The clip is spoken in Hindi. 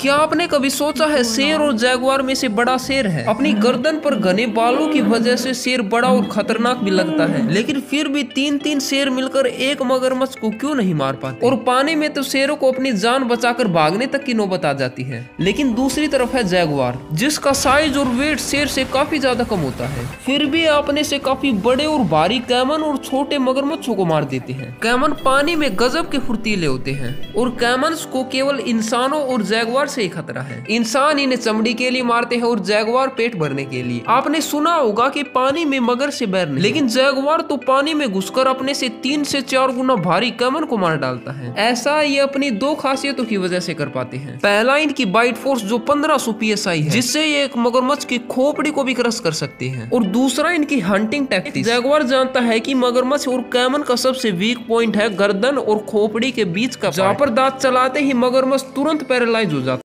क्या आपने कभी सोचा है शेर और जैगुआर में से बड़ा शेर है। अपनी गर्दन पर घने बालों की वजह से शेर बड़ा और खतरनाक भी लगता है, लेकिन फिर भी तीन तीन शेर मिलकर एक मगरमच्छ को क्यों नहीं मार पाते। और पानी में तो शेरों को अपनी जान बचाकर भागने तक की नौबत आ जाती है। लेकिन दूसरी तरफ है जैगुआर, जिसका साइज और वेट शेर से काफी ज्यादा कम होता है, फिर भी अपने से काफी बड़े और भारी कैमन और छोटे मगरमच्छों को मार देते हैं। कैमन पानी में गजब के फुर्तीले होते हैं और कैमन्स को केवल इंसानों और जैगुआर से ही खतरा है। इंसान इन्हें चमड़ी के लिए मारते हैं और जैगुआर पेट भरने के लिए। आपने सुना होगा कि पानी में मगर से बैर नहीं, लेकिन जैगुआर तो पानी में घुसकर अपने से 3 से 4 गुना भारी कैमन को मार डालता है। ऐसा ये अपनी 2 खासियतों की वजह से कर पाते हैं। पहला इनकी बाइट फोर्स जो 1500 PSI है, जिससे ये एक मगरमच्छ की खोपड़ी को भी क्रश कर सकते हैं। और दूसरा इनकी हंटिंग टैक्टिक्स। जैगुआर जानता है कि मगरमच्छ और कैमन का सबसे वीक पॉइंट है गर्दन और खोपड़ी के बीच का, जहाँ पर दांत चलाते ही मगरमच्छ तुरंत पैरालाइज हो जाता है।